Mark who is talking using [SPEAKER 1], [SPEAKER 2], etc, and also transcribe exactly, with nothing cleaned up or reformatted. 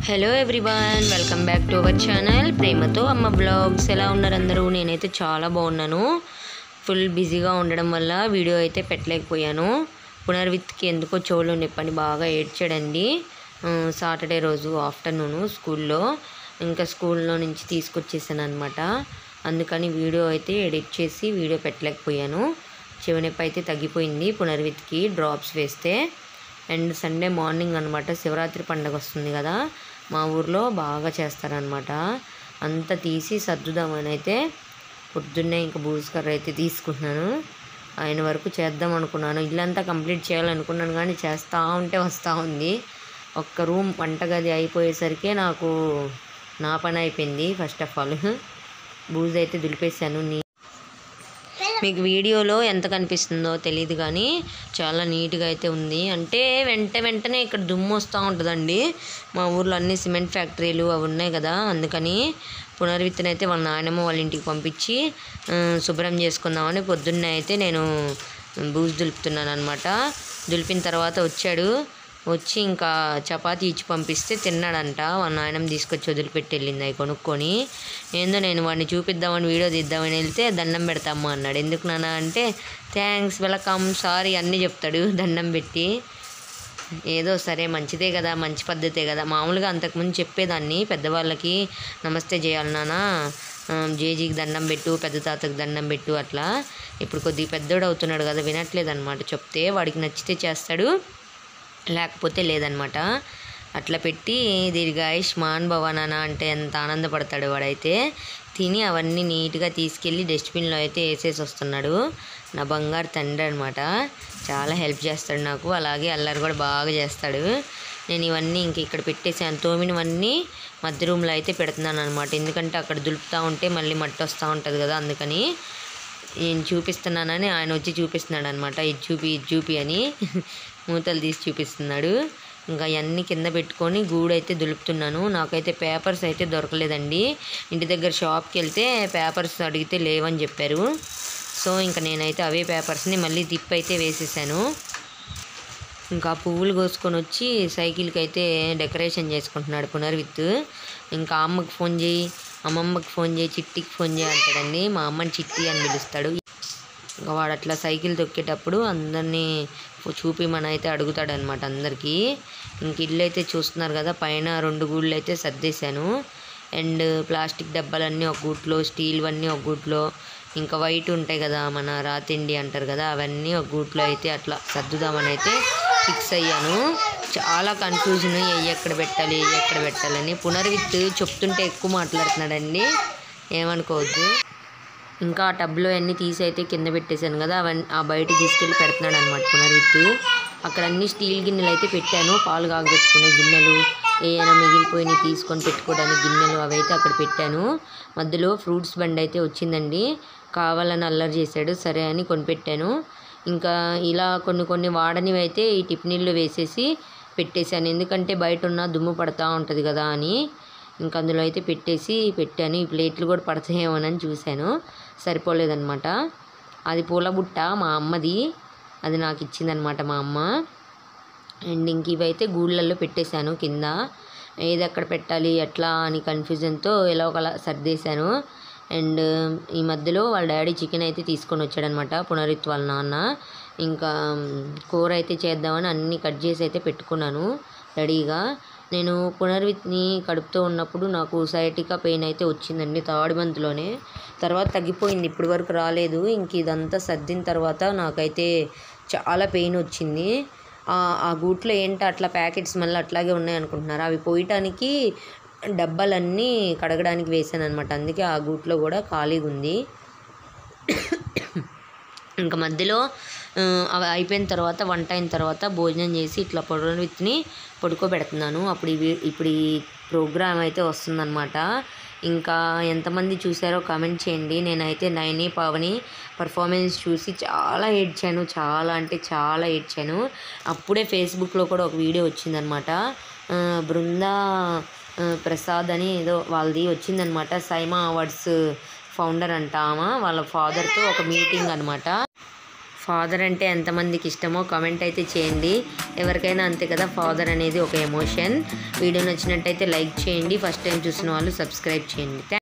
[SPEAKER 1] Hello everyone, welcome back to our channel ప్రేమతో అమ్మ blogs. ఎలా ఉన్నారు అందరూ? నేనైతే చాలా బాగున్నాను. ఫుల్ బిజీగా ఉండడం వల్ల వీడియో అయితే పెట్టలేకపోయాను. పునర్విత్కి ఎందుకో చెవులు నొప్పని బాగా ఏడ్చాడండి. సాటర్డే రోజు ఆఫ్టర్నూను స్కూల్లో ఇంకా స్కూల్లో నుంచి తీసుకొచ్చేసాను అనమాట. అందుకని వీడియో అయితే ఎడిట్ చేసి వీడియో పెట్టలేకపోయాను. చెవి నొప్పి అయితే తగ్గిపోయింది పునర్విత్కి డ్రాప్స్ వేస్తే. అండ్ సండే మార్నింగ్ అనమాట, శివరాత్రి పండుగ వస్తుంది కదా, మా ఊర్లో బాగా చేస్తారనమాట. అంతా తీసి సర్దుదామని అయితే పొద్దున్నే ఇంకా బూజుకర్ర అయితే తీసుకున్నాను. ఆయన వరకు చేద్దాం అనుకున్నాను, ఇల్లంతా కంప్లీట్ చేయాలనుకున్నాను, కానీ చేస్తూ ఉంటే వస్తూ ఉంది. ఒక్క రూమ్ వంటగది అయిపోయేసరికి నాకు నా పని అయిపోయింది. ఫస్ట్ ఆఫ్ ఆల్ బూజు అయితే దులిపేశాను. నీ మీకు వీడియోలో ఎంత కనిపిస్తుందో తెలియదు కానీ చాలా నీట్గా అయితే ఉంది. అంటే వెంట వెంటనే ఇక్కడ దుమ్ము వస్తూ ఉంటుందండి. మా ఊర్లో అన్ని సిమెంట్ ఫ్యాక్టరీలు అవి ఉన్నాయి కదా, అందుకని పునర్విత్తన అయితే వాళ్ళ నాయనమ్మ వాళ్ళ ఇంటికి పంపించి శుభ్రం చేసుకుందామని పొద్దున్నే అయితే నేను బూజు దులుపుతున్నాను అనమాట. దులిపిన తర్వాత వచ్చాడు, వచ్చి ఇంకా చపాతీ ఇచ్చి పంపిస్తే తిన్నాడంట. వాళ్ళ నాయనమ్మ తీసుకొచ్చి వదిలిపెట్టి వెళ్ళింది అవి కొనుక్కొని. ఏందో నేను వాడిని చూపిద్దామని వీడియో తీద్దామని వెళ్తే దండం పెడతామ్మా అన్నాడు. ఎందుకు నాన్న అంటే థ్యాంక్స్, వెల్కమ్, సారీ అన్నీ చెప్తాడు దండం పెట్టి. ఏదో సరే మంచిదే కదా, మంచి పద్ధతే కదా. మామూలుగా అంతకుముందు చెప్పేదాన్ని పెద్దవాళ్ళకి నమస్తే చేయాలి నాన్న, జేజీకి దండం పెట్టు, పెద్ద తాతకి దండం పెట్టు అట్లా. ఇప్పుడు కొద్దిగా పెద్దోడు అవుతున్నాడు కదా, వినట్లేదు అనమాట. చెప్తే వాడికి నచ్చితే చేస్తాడు, లేకపోతే లేదనమాట. అట్లా పెట్టి దీర్ఘాయుష్మాన్ భవ నాన్న అంటే ఎంత ఆనందపడతాడు వాడైతే. తిని అవన్నీ నీట్గా తీసుకెళ్ళి డస్ట్బిన్లో అయితే వేసేసి వస్తున్నాడు. నా బంగారు తండ్రి అనమాట, చాలా హెల్ప్ చేస్తాడు నాకు. అలాగే అల్లరి కూడా బాగా చేస్తాడు. నేను ఇవన్నీ ఇంక ఇక్కడ పెట్టేసాను. తోమినవన్నీ మధ్య రూమ్లో అయితే పెడుతున్నాను అనమాట. ఎందుకంటే అక్కడ దులుపుతూ ఉంటే మళ్ళీ మట్టి వస్తూ ఉంటుంది కదా, అందుకని నేను చూపిస్తున్నానని ఆయన వచ్చి చూపిస్తున్నాడు అనమాట. ఇది చూపి ఇది చూపి అని మూతలు తీసి చూపిస్తున్నాడు. ఇంకా అవన్నీ కింద పెట్టుకొని గూడైతే దులుపుతున్నాను. నాకైతే పేపర్స్ అయితే దొరకలేదండి. ఇంటి దగ్గర షాప్కి వెళ్తే పేపర్స్ అడిగితే లేవని చెప్పారు. సో ఇంకా నేనైతే అవే పేపర్స్ని మళ్ళీ దిప్ అయితే వేసేసాను. ఇంకా పువ్వులు కోసుకొని వచ్చి సైకిల్కి అయితే డెకరేషన్ చేసుకుంటున్నాడు పునర్విత్. ఇంకా అమ్మకి ఫోన్ చేయి, అమ్మమ్మకి ఫోన్ చేయి, చిట్టికి ఫోన్ చేయి అంటాడండి. మా అమ్మని చిట్టి అని పిలుస్తాడు. ఇంకా వాడు అట్లా సైకిల్ తొక్కేటప్పుడు అందరినీ చూపిమని అయితే అడుగుతాడనమాట అందరికీ. ఇంక ఇల్లు అయితే చూస్తున్నారు కదా, పైన రెండు గూళ్ళు అయితే సర్దేశాను. అండ్ ప్లాస్టిక్ డబ్బాలన్నీ ఒక గూట్లో, స్టీల్వన్నీ ఒక గూట్లో, ఇంకా వైట్ ఉంటాయి కదా మన రాతిండి అంటారు కదా, అవన్నీ ఒక గూట్లో అయితే అట్లా సర్దుదామని అయితే ఫిక్స్ అయ్యాను. చాలా కన్ఫ్యూజన్, ఎక్కడ పెట్టాలి ఎక్కడ పెట్టాలని. పునర్విత్ చెప్తుంటే ఎక్కువ మాట్లాడుతున్నాడండి, ఏమనుకోవద్దు. ఇంకా ఆ టబ్లో అన్నీ తీసి అయితే కింద పెట్టేశాను కదా, అవన్నీ ఆ బయట తీసుకెళ్ళి పెడుతున్నాడు అనమాట పునర్విత్. అక్కడ అన్ని స్టీల్ గిన్నెలు అయితే పెట్టాను, పాలు కాగబెట్టుకునే గిన్నెలు, ఏమైనా మిగిలిపోయినవి తీసుకొని పెట్టుకోవడానికి గిన్నెలు, అవి అయితే అక్కడ పెట్టాను. మధ్యలో ఫ్రూట్స్ బండి అయితే వచ్చిందండి, కావాలని అల్లరి చేశాడు, సరే అని కొనిపెట్టాను. ఇంకా ఇలా కొన్ని కొన్ని వాడనివి అయితే ఈ టిఫిన్లో వేసేసి పెట్టేశాను, ఎందుకంటే బయట ఉన్న దుమ్ము పడతా ఉంటుంది కదా అని. ఇంకా అందులో అయితే పెట్టేసి పెట్టాను. ఈ ప్లేట్లు కూడా పడతాయేమోనని చూశాను, సరిపోలేదన్నమాట. అది పూల బుట్ట మా అమ్మది, అది నాకు ఇచ్చిందనమాట మా అమ్మ. అండ్ ఇంక ఇవైతే గూళ్ళల్లో పెట్టేశాను కింద. ఏది ఎక్కడ పెట్టాలి ఎట్లా అని కన్ఫ్యూజన్తో ఎలా ఒకలా సర్దేశాను. అండ్ ఈ మధ్యలో వాళ్ళ డాడీ చికెన్ అయితే తీసుకొని వచ్చాడనమాట, పునర్విత్ వాళ్ళ నాన్న. ఇంకా కూర అయితే చేద్దామని అన్నీ కట్ చేసి అయితే పెట్టుకున్నాను రెడీగా. నేను పునర్విత్ని కడుపుతో ఉన్నప్పుడు నాకు సయాటికా పెయిన్ అయితే వచ్చిందండి, థర్డ్ మంత్లోనే. తర్వాత తగ్గిపోయింది, ఇప్పటి వరకు రాలేదు. ఇంక ఇదంతా సర్దిన తర్వాత నాకైతే చాలా పెయిన్ వచ్చింది. ఆ గూట్లో ఏంటో అట్లా ప్యాకెట్స్ మళ్ళీ అట్లాగే ఉన్నాయి అనుకుంటున్నారు, అవి పోయటానికి డబ్బాలన్నీ కడగడానికి వేసాను అనమాట. అందుకే ఆ గూట్లో కూడా ఖాళీగా ఉంది. ఇంకా మధ్యలో అవి అయిపోయిన తర్వాత వంట అయిన తర్వాత భోజనం చేసి ఇట్లా పునర్విత్ని పడుకోబెడుతున్నాను. అప్పుడు ఇవి ఇప్పుడు ఈ ప్రోగ్రామ్ అయితే వస్తుందన్నమాట. ఇంకా ఎంతమంది చూసారో కామెంట్ చేయండి. నేనైతే నైని పావని పర్ఫార్మెన్స్ చూసి చాలా ఏడ్చాను, చాలా అంటే చాలా ఏడ్చాను. అప్పుడే ఫేస్బుక్లో కూడా ఒక వీడియో వచ్చిందనమాట, బృందా ప్రసాద్ అని ఏదో వాళ్ళది వచ్చిందనమాట. సైమా అవార్డ్స్ ఫౌండర్ అంట ఆమె, వాళ్ళ ఫాదర్తో ఒక మీటింగ్ అనమాట. ఫాదర్ అంటే ఎంతమందికి ఇష్టమో కామెంట్ అయితే చేయండి. ఎవరికైనా అంతే కదా, ఫాదర్ అనేది ఒక ఎమోషన్. వీడియో నచ్చినట్టయితే లైక్ చేయండి. ఫస్ట్ టైం చూసిన వాళ్ళు సబ్స్క్రైబ్ చేయండి.